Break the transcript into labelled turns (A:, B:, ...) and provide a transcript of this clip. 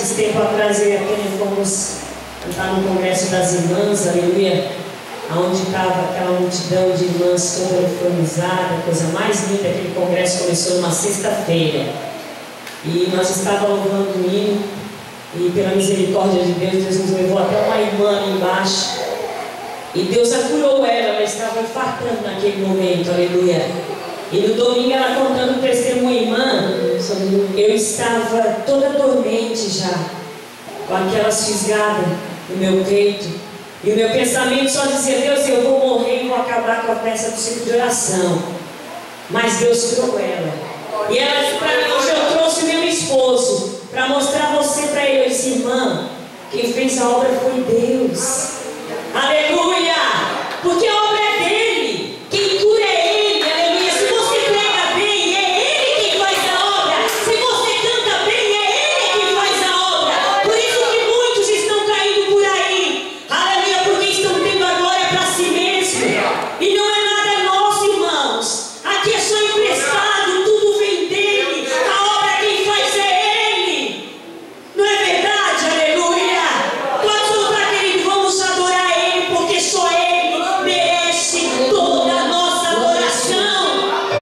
A: Esses tempos atrás eu e a Kênia fomos cantar no Congresso das Irmãs, aleluia, onde estava aquela multidão de irmãs toda uniformizada, coisa mais linda. Aquele congresso começou numa sexta-feira e nós estávamos louvando o hino, e pela misericórdia de Deus, Deus nos levou até uma irmã ali embaixo e Deus a curou ela estava infartando naquele momento, aleluia. E no domingo ela contando o testemunho, irmã, eu estava toda dormente já, com aquelas fisgadas no meu peito, e o meu pensamento só dizia: Deus, eu vou morrer e vou acabar com a peça do ciclo de oração. Mas Deus curou ela. E ela disse para mim: hoje eu trouxe o meu esposo para mostrar você para ele. Eu disse: irmã, quem fez a obra foi Deus.